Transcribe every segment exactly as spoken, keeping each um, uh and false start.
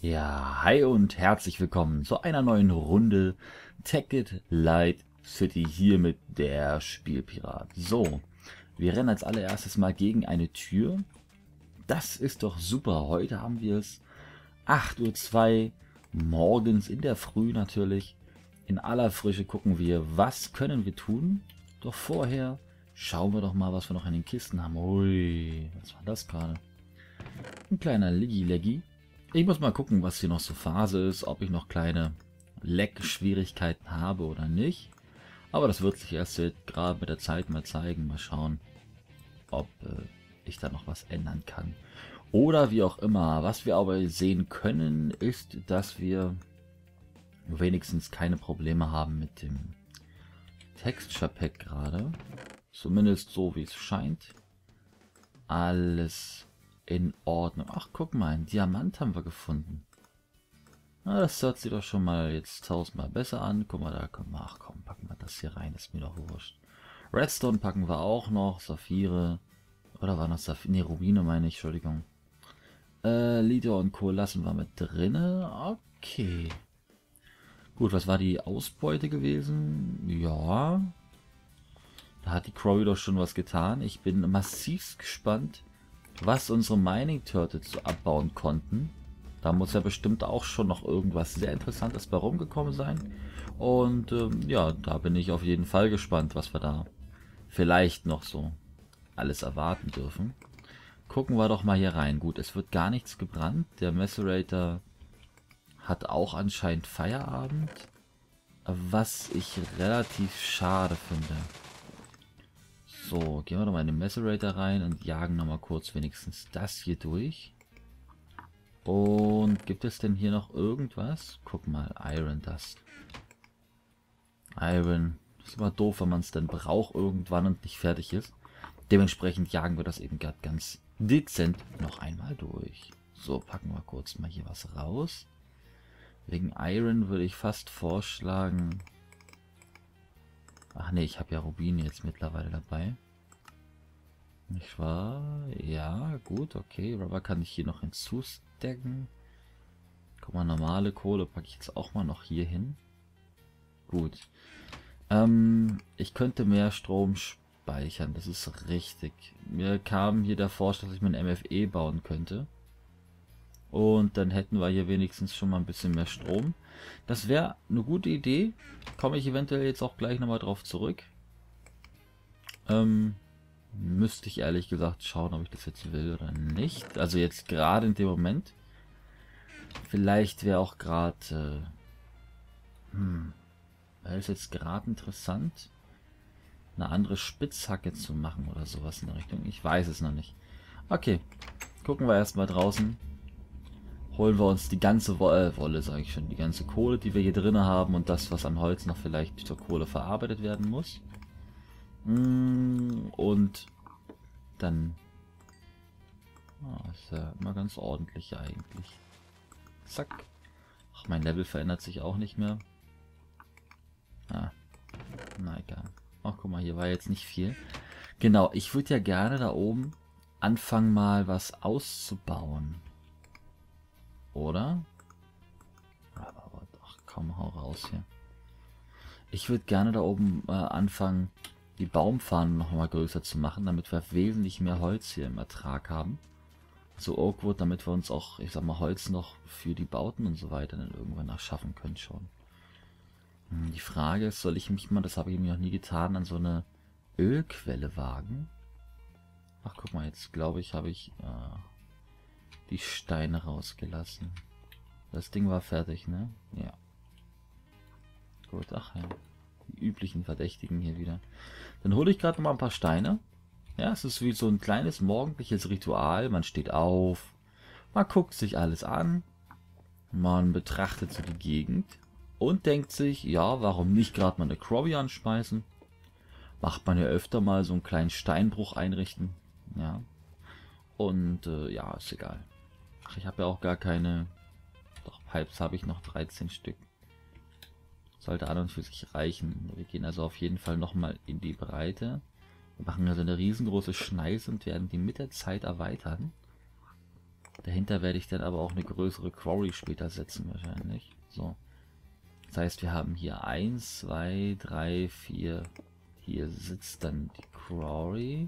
Ja, hi und herzlich willkommen zu einer neuen Runde Tekkit Light City hier mit der Spielpirat. So, wir rennen als allererstes mal gegen eine Tür. Das ist doch super. Heute haben wir es acht Uhr zwei morgens in der Früh natürlich. In aller Frische gucken wir, was können wir tun. Doch vorher schauen wir doch mal, was wir noch in den Kisten haben. Ui, was war das gerade? Ein kleiner Liggi-Leggi. Ich muss mal gucken, was hier noch so Phase ist, ob ich noch kleine Leck-Schwierigkeiten habe oder nicht. Aber das wird sich erst gerade mit der Zeit mal zeigen. Mal schauen, ob äh, ich da noch was ändern kann. Oder wie auch immer. Was wir aber sehen können, ist, dass wir wenigstens keine Probleme haben mit dem Texture Pack gerade. Zumindest so, wie es scheint. Alles in Ordnung. Ach, guck mal, einen Diamant haben wir gefunden. Na, das hört sich doch schon mal jetzt tausendmal besser an. Guck mal, da können wir, ach komm, packen wir das hier rein, ist mir doch wurscht. Redstone packen wir auch noch, Saphire. Oder war das Saphire? Ne, Rubine meine ich, Entschuldigung. Äh, Liter und Co. lassen wir mit drinne. Okay. Gut, was war die Ausbeute gewesen? Ja. Da hat die Crowy doch schon was getan. Ich bin massiv gespannt, was unsere Mining Turtles so abbauen konnten. Da muss ja bestimmt auch schon noch irgendwas sehr Interessantes bei rumgekommen sein. Und ähm, ja, da bin ich auf jeden Fall gespannt, was wir da vielleicht noch so alles erwarten dürfen. Gucken wir doch mal hier rein. Gut, es wird gar nichts gebrannt. Der Macerator hat auch anscheinend Feierabend. Was ich relativ schade finde. So, gehen wir doch mal in den Macerator rein und jagen noch mal kurz wenigstens das hier durch. Und gibt es denn hier noch irgendwas? Guck mal, Iron Dust. Iron. Das ist immer doof, wenn man es dann braucht irgendwann und nicht fertig ist. Dementsprechend jagen wir das eben gerade ganz dezent noch einmal durch. So, packen wir kurz mal hier was raus. Wegen Iron würde ich fast vorschlagen... Ach ne, ich habe ja Rubine jetzt mittlerweile dabei. Nicht wahr? Ja, gut, okay. Rubber kann ich hier noch hinzustecken. Guck mal, normale Kohle packe ich jetzt auch mal noch hier hin. Gut. Ähm, ich könnte mehr Strom speichern, das ist richtig. Mir kam hier der Vorschlag, dass ich mein M F E bauen könnte. Und dann hätten wir hier wenigstens schon mal ein bisschen mehr Strom. Das wäre eine gute Idee. Komme ich eventuell jetzt auch gleich nochmal drauf zurück. Ähm, müsste ich ehrlich gesagt schauen, ob ich das jetzt will oder nicht. Also jetzt gerade in dem Moment. Vielleicht wäre auch gerade... Äh, hm, wäre es jetzt gerade interessant, eine andere Spitzhacke zu machen oder sowas in der Richtung. Ich weiß es noch nicht. Okay, gucken wir erstmal draußen. Holen wir uns die ganze Wolle, äh, Wolle sage ich schon, die ganze Kohle, die wir hier drin haben und das, was an Holz noch vielleicht zur Kohle verarbeitet werden muss. Und dann oh, ist ja immer ganz ordentlich eigentlich. Zack. Ach, mein Level verändert sich auch nicht mehr. Ah, na egal. Ach, guck mal, hier war jetzt nicht viel. Genau, ich würde ja gerne da oben anfangen, mal was auszubauen. Oder? Aber ach komm, hau raus hier. Ich würde gerne da oben äh, anfangen, die Baumfahnen noch mal größer zu machen, damit wir wesentlich mehr Holz hier im Ertrag haben. So Oakwood, damit wir uns auch, ich sag mal, Holz noch für die Bauten und so weiter dann irgendwann nachschaffen können schon. Hm, die Frage ist, soll ich mich mal, das habe ich mir noch nie getan, an so eine Ölquelle wagen? Ach, guck mal, jetzt glaube ich, habe ich... Äh, die Steine rausgelassen. Das Ding war fertig, ne? Ja. Gut, ach ja. Die üblichen Verdächtigen hier wieder. Dann hole ich gerade noch mal ein paar Steine. Ja, es ist wie so ein kleines morgendliches Ritual. Man steht auf, man guckt sich alles an, man betrachtet so die Gegend und denkt sich, ja, warum nicht gerade mal eine Crowy anschmeißen? Macht man ja öfter mal so einen kleinen Steinbruch einrichten. Ja. Und äh, ja, ist egal. Ach, ich habe ja auch gar keine... Doch, Pipes habe ich noch dreizehn Stück. Sollte an und für sich reichen. Wir gehen also auf jeden Fall nochmal in die Breite. Wir machen also eine riesengroße Schneise und werden die mit der Zeit erweitern. Dahinter werde ich dann aber auch eine größere Quarry später setzen wahrscheinlich. So. Das heißt, wir haben hier eins, zwei, drei, vier. Hier sitzt dann die Quarry.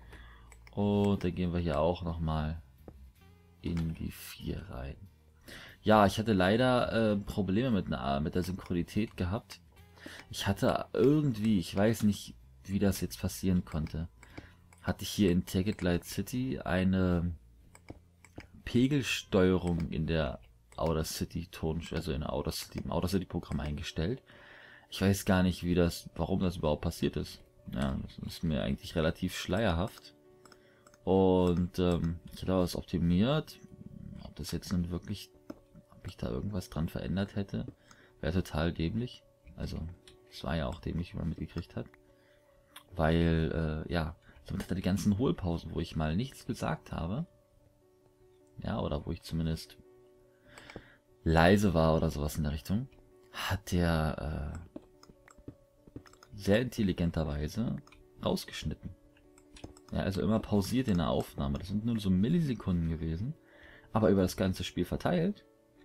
Und dann gehen wir hier auch nochmal in die vier rein. Ja, ich hatte leider äh, Probleme mit, na, mit der Synchronität gehabt. Ich hatte irgendwie, ich weiß nicht, wie das jetzt passieren konnte, hatte ich hier in Take It Light City eine Pegelsteuerung in der Outer City Ton, also in der Outer City, im Outer City Programm eingestellt. Ich weiß gar nicht, wie das, warum das überhaupt passiert ist. Ja, das ist mir eigentlich relativ schleierhaft. Und ähm, ich habe das optimiert. Ob das jetzt nun wirklich, ob ich da irgendwas dran verändert hätte, wäre total dämlich. Also, es war ja auch dämlich, wie man mitgekriegt hat. Weil, äh, ja, somit hat er die ganzen Hohlpausen, wo ich mal nichts gesagt habe. Ja, oder wo ich zumindest leise war oder sowas in der Richtung, hat der äh, sehr intelligenterweise rausgeschnitten. Ja, also immer pausiert in der Aufnahme. Das sind nur so Millisekunden gewesen. Aber über das ganze Spiel verteilt.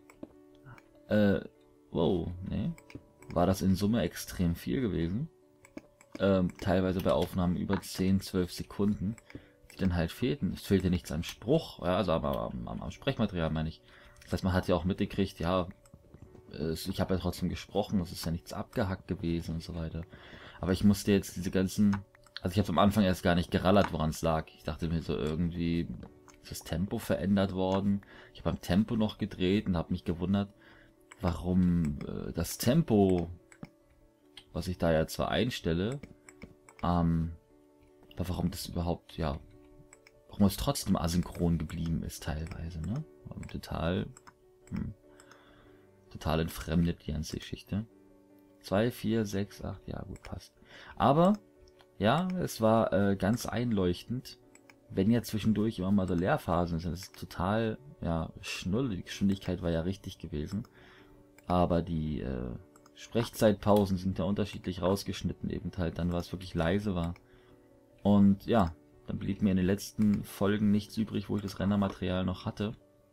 Äh, wow, ne? War das in Summe extrem viel gewesen. Ähm, teilweise bei Aufnahmen über zehn, zwölf Sekunden, die dann halt fehlten. Es fehlte nichts am Spruch, ja, also am, am, am Sprechmaterial meine ich. Das heißt, man hat ja auch mitgekriegt, ja, es, ich habe ja trotzdem gesprochen, es ist ja nichts abgehackt gewesen und so weiter. Aber ich musste jetzt diese ganzen, also ich habe am Anfang erst gar nicht gerallert, woran es lag. Ich dachte mir so, irgendwie ist das Tempo verändert worden. Ich habe am Tempo noch gedreht und habe mich gewundert, warum äh, das Tempo, was ich da ja zwar einstelle, ähm, aber warum das überhaupt, ja, warum es trotzdem asynchron geblieben ist teilweise, ne? Total, hm, total entfremdet die ganze Geschichte. zwei, vier, sechs, acht, ja gut, passt. Aber, ja, es war äh, ganz einleuchtend, wenn ja zwischendurch immer mal so Leerphasen sind. Das ist total, ja, schnull, die Geschwindigkeit war ja richtig gewesen. Aber die äh, Sprechzeitpausen sind ja unterschiedlich rausgeschnitten, eben halt dann, was wirklich leise war. Und ja, dann blieb mir in den letzten Folgen nichts übrig, wo ich das Rendermaterial noch hatte.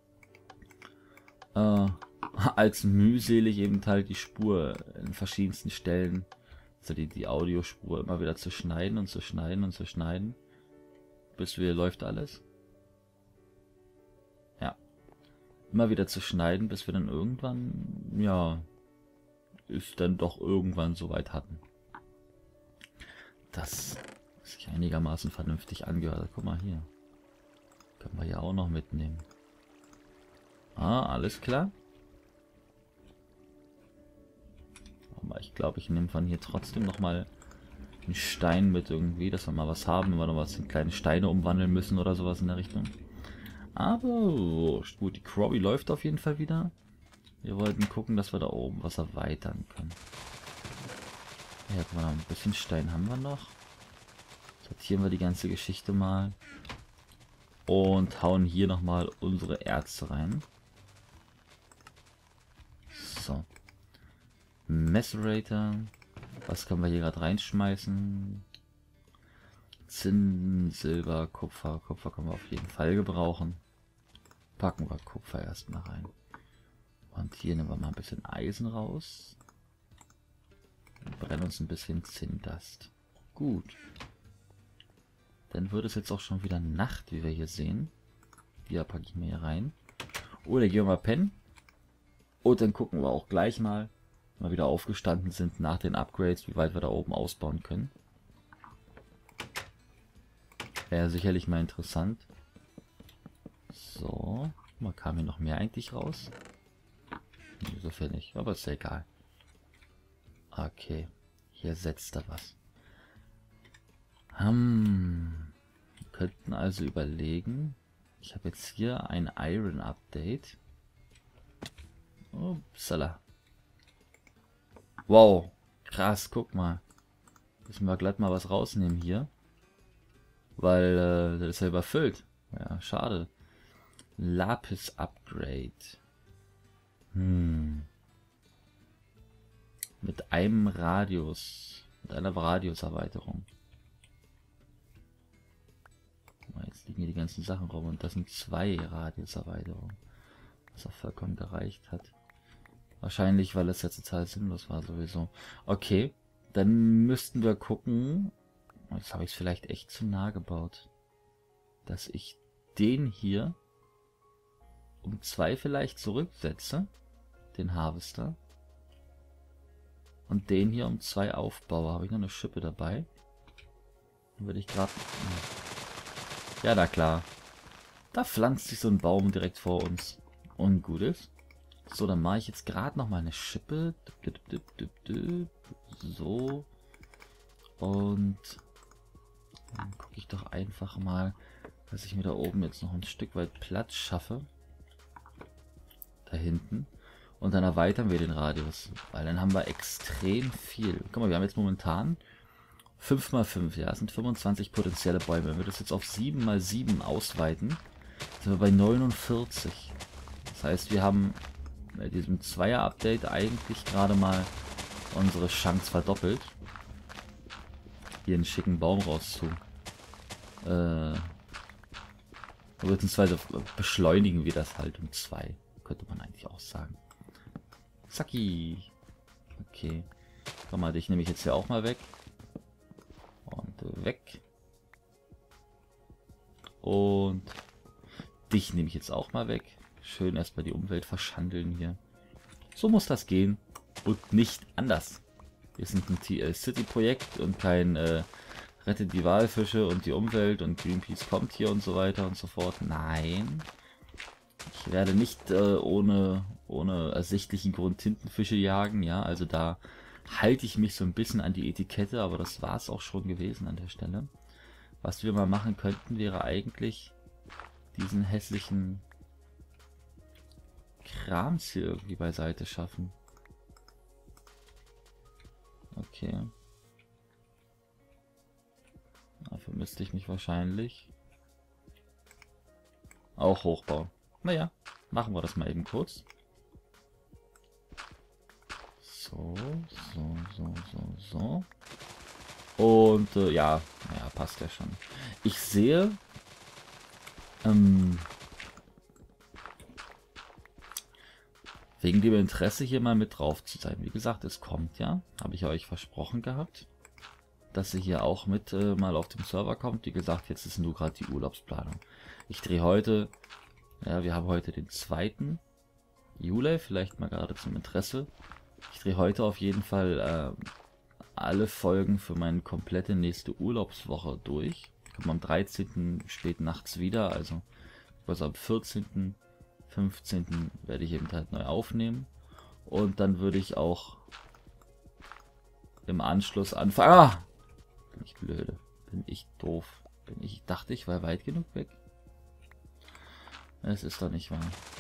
Äh, als mühselig eben halt die Spur in verschiedensten Stellen, also die, die Audiospur immer wieder zu schneiden und zu schneiden und zu schneiden, bis wieder läuft alles. Ja, immer wieder zu schneiden, bis wir dann irgendwann, ja, ist dann doch irgendwann soweit hatten. Das sich einigermaßen vernünftig angehört hat. Guck mal hier. Können wir ja auch noch mitnehmen. Ah, alles klar. Aber ich glaube, ich nehme von hier trotzdem noch mal einen Stein mit irgendwie, dass wir mal was haben, wenn wir noch was in kleine Steine umwandeln müssen oder sowas in der Richtung. Aber oh, gut, die Quarry läuft auf jeden Fall wieder. Wir wollten gucken, dass wir da oben was erweitern können. Ja, guck mal, ein bisschen Stein haben wir noch. Sortieren wir die ganze Geschichte mal. Und hauen hier nochmal unsere Erze rein. So. Macerator. Was können wir hier gerade reinschmeißen? Zinn, Silber, Kupfer. Kupfer können wir auf jeden Fall gebrauchen. Packen wir Kupfer erstmal rein. Und hier nehmen wir mal ein bisschen Eisen raus. Und brennen uns ein bisschen Zinndust. Gut. Dann wird es jetzt auch schon wieder Nacht, wie wir hier sehen. Hier packe ich mir hier rein. Oder gehen wir mal pennen. Und dann gucken wir auch gleich mal, wenn wir wieder aufgestanden sind nach den Upgrades, wie weit wir da oben ausbauen können. Wäre sicherlich mal interessant. So. Mal kam hier noch mehr eigentlich raus. Insofern nicht, aber ist ja egal. Okay. Hier setzt er was. Hm. Wir könnten also überlegen. Ich habe jetzt hier ein Iron Update. Upsala. Wow. Krass, guck mal. Müssen wir glatt mal was rausnehmen hier. Weil äh, das ist ja überfüllt. Ja, schade. Lapis Upgrade. Hm. Mit einem Radius. Mit einer Radiuserweiterung. Jetzt liegen hier die ganzen Sachen rum und das sind zwei Radiuserweiterungen. Was auch vollkommen gereicht hat. Wahrscheinlich, weil es jetzt total sinnlos war sowieso. Okay, dann müssten wir gucken. Jetzt habe ich es vielleicht echt zu nah gebaut. Dass ich den hier um zwei vielleicht zurücksetze. Den Harvester. Und den hier um zwei aufbaue. Habe ich noch eine Schippe dabei? Dann würde ich gerade... Ja, na klar. Da pflanzt sich so ein Baum direkt vor uns. Und gut ist. So, dann mache ich jetzt gerade noch mal eine Schippe. So. Und dann gucke ich doch einfach mal, dass ich mir da oben jetzt noch ein Stück weit Platz schaffe. Da hinten. Und dann erweitern wir den Radius. Weil dann haben wir extrem viel. Guck mal, wir haben jetzt momentan fünf mal fünf. Ja, das sind fünfundzwanzig potenzielle Bäume. Wenn wir das jetzt auf sieben mal sieben ausweiten, sind wir bei neunundvierzig. Das heißt, wir haben bei diesem Zweier-Update eigentlich gerade mal unsere Chance verdoppelt, hier einen schicken Baum rauszu. Äh, beziehungsweise beschleunigen wir das halt um zwei. Könnte man eigentlich auch sagen. Zacki. Okay. Komm mal, dich nehme ich jetzt hier auch mal weg. Und weg. Und dich nehme ich jetzt auch mal weg. Schön erstmal die Umwelt verschandeln hier. So muss das gehen. Und nicht anders. Wir sind ein T L City-Projekt und kein äh, Rettet die Walfische und die Umwelt und Greenpeace kommt hier und so weiter und so fort. Nein. Ich werde nicht äh, ohne, ohne ersichtlichen Grund Tintenfische jagen. Ja, also da halte ich mich so ein bisschen an die Etikette, aber das war es auch schon gewesen an der Stelle. Was wir mal machen könnten, wäre eigentlich diesen hässlichen Krams hier irgendwie beiseite schaffen. Okay. Dafür müsste ich mich wahrscheinlich auch hochbauen. Naja, machen wir das mal eben kurz. So, so, so, so, so. Und äh, ja, naja, passt ja schon. Ich sehe, ähm, wegen dem Interesse hier mal mit drauf zu sein. Wie gesagt, es kommt ja, habe ich euch versprochen gehabt, dass sie hier auch mit äh, mal auf dem Server kommt. Wie gesagt, jetzt ist nur gerade die Urlaubsplanung. Ich drehe heute, ja, wir haben heute den zweiten Juli, vielleicht mal gerade zum Interesse. Ich drehe heute auf jeden Fall äh, alle Folgen für meine komplette nächste Urlaubswoche durch. Kommen am dreizehnten spät nachts wieder, also was am vierzehnten fünfzehnten werde ich eben halt neu aufnehmen. Und dann würde ich auch im Anschluss anfangen. Ah! Bin ich blöde. Bin ich doof. Bin ich, dachte ich war weit genug weg. Es ist doch nicht wahr.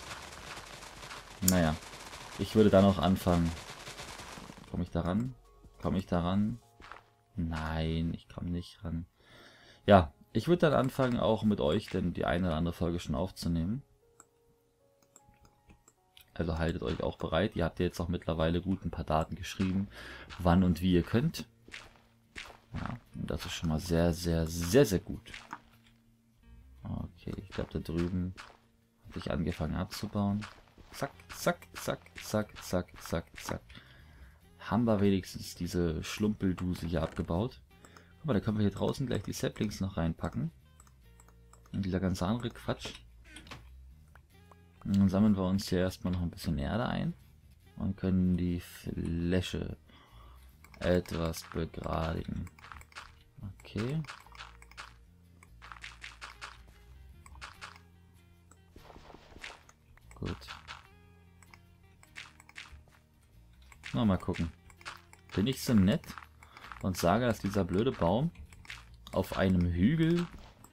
Naja. Ich würde dann auch anfangen. Komme ich da ran? Komme ich da ran? Nein, ich komme nicht ran. Ja, ich würde dann anfangen, auch mit euch denn die eine oder andere Folge schon aufzunehmen. Also haltet euch auch bereit. Ihr habt ja jetzt auch mittlerweile gut ein paar Daten geschrieben, wann und wie ihr könnt. Ja, und das ist schon mal sehr, sehr, sehr, sehr gut. Okay, ich glaube da drüben habe ich angefangen abzubauen. Zack, zack, zack, zack, zack, zack, zack. Haben wir wenigstens diese Schlumpelduse hier abgebaut. Guck mal, da können wir hier draußen gleich die Saplings noch reinpacken. Und dieser ganze andere Quatsch. Und dann sammeln wir uns hier erstmal noch ein bisschen Erde ein. Und können die Fläche etwas begradigen. Okay. Gut. Na, mal gucken. Bin ich so nett und sage, dass dieser blöde Baum auf einem Hügel...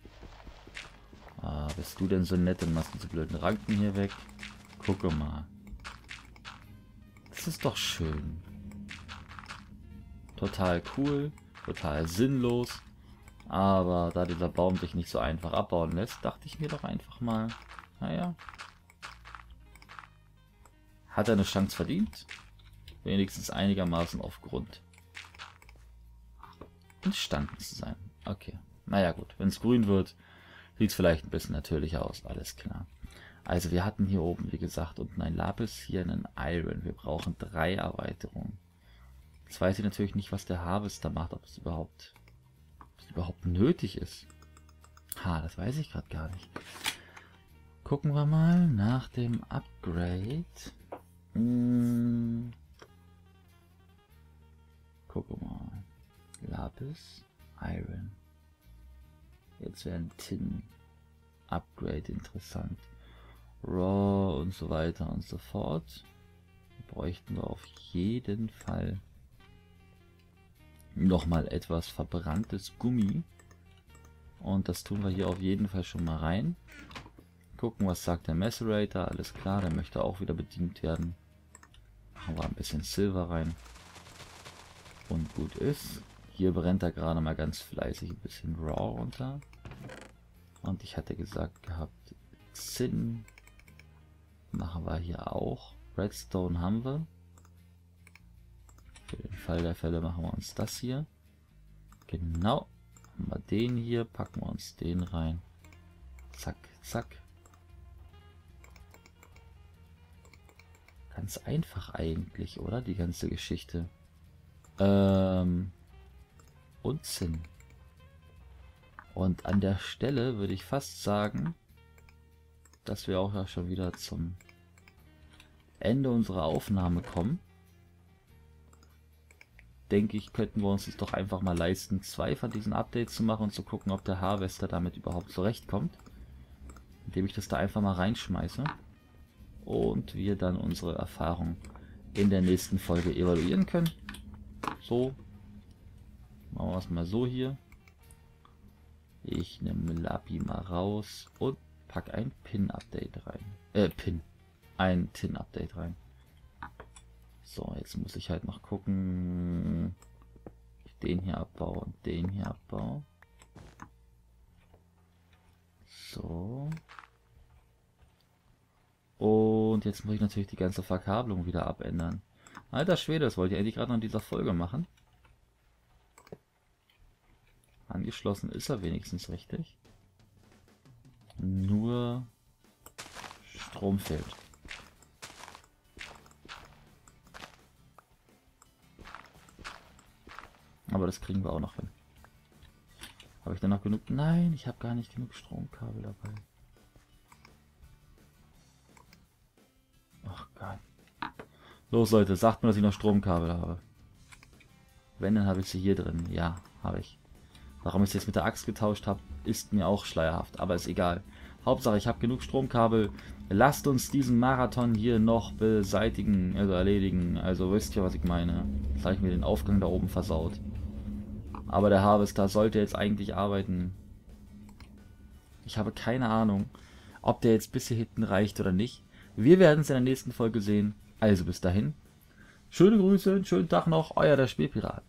Ah, bist du denn so nett und machst diese blöden Ranken hier weg? Gucke mal. Das ist doch schön. Total cool, total sinnlos. Aber da dieser Baum sich nicht so einfach abbauen lässt, dachte ich mir doch einfach mal, naja. Hat er eine Chance verdient? Wenigstens einigermaßen auf Grund entstanden zu sein. Okay. Naja gut, wenn es grün wird, Sieht vielleicht ein bisschen natürlicher aus, alles klar. Also wir hatten hier oben, wie gesagt, unten ein Lapis, hier einen Iron. Wir brauchen drei Erweiterungen. Jetzt weiß ich natürlich nicht, was der Harvester macht, ob es überhaupt, ob es überhaupt nötig ist. Ha, das weiß ich gerade gar nicht. Gucken wir mal nach dem Upgrade. Hm. Gucken wir mal. Lapis, Iron. Jetzt wäre ein Tin Upgrade interessant. Raw und so weiter und so fort. Bräuchten wir auf jeden Fall nochmal etwas verbranntes Gummi. Und das tun wir hier auf jeden Fall schon mal rein. Gucken, was sagt der Macerator. Alles klar, der möchte auch wieder bedient werden. Machen wir ein bisschen Silber rein. Und gut ist. Hier brennt er gerade mal ganz fleißig ein bisschen Raw runter. Und ich hatte gesagt gehabt, Zinn machen wir hier auch. Redstone haben wir. Für den Fall der Fälle machen wir uns das hier. Genau. Haben wir den hier, packen wir uns den rein. Zack, zack. Ganz einfach eigentlich, oder? Die ganze Geschichte. Ähm, und Zinn. Und an der Stelle würde ich fast sagen, dass wir auch ja schon wieder zum Ende unserer Aufnahme kommen. Denke ich, könnten wir uns das doch einfach mal leisten, zwei von diesen Updates zu machen und zu gucken, ob der Harvester damit überhaupt zurechtkommt. Indem ich das da einfach mal reinschmeiße. Und wir dann unsere Erfahrung in der nächsten Folge evaluieren können. So. Machen wir es mal so hier. Ich nehme Lapi mal raus und pack ein Pin-Update rein. Äh, Pin. Ein Tin-Update rein. So, jetzt muss ich halt noch gucken. Ich den hier abbaue und den hier abbaue. So. Und jetzt muss ich natürlich die ganze Verkabelung wieder abändern. Alter Schwede, das wollte ich eigentlich gerade noch in dieser Folge machen. Angeschlossen ist er wenigstens richtig. Nur Strom fehlt. Aber das kriegen wir auch noch hin. Habe ich denn noch genug? Nein, ich habe gar nicht genug Stromkabel dabei. Ach Gott. Los Leute, sagt mir, dass ich noch Stromkabel habe. Wenn, dann habe ich sie hier drin. Ja, habe ich. Warum ich es jetzt mit der Axt getauscht habe, ist mir auch schleierhaft. Aber ist egal. Hauptsache, ich habe genug Stromkabel. Lasst uns diesen Marathon hier noch beseitigen, also erledigen. Also wisst ihr, was ich meine. Jetzt habe ich mir den Aufgang da oben versaut. Aber der Harvester sollte jetzt eigentlich arbeiten. Ich habe keine Ahnung, ob der jetzt bis hier hinten reicht oder nicht. Wir werden es in der nächsten Folge sehen. Also bis dahin. Schöne Grüße, einen schönen Tag noch. Euer der Spielpirat.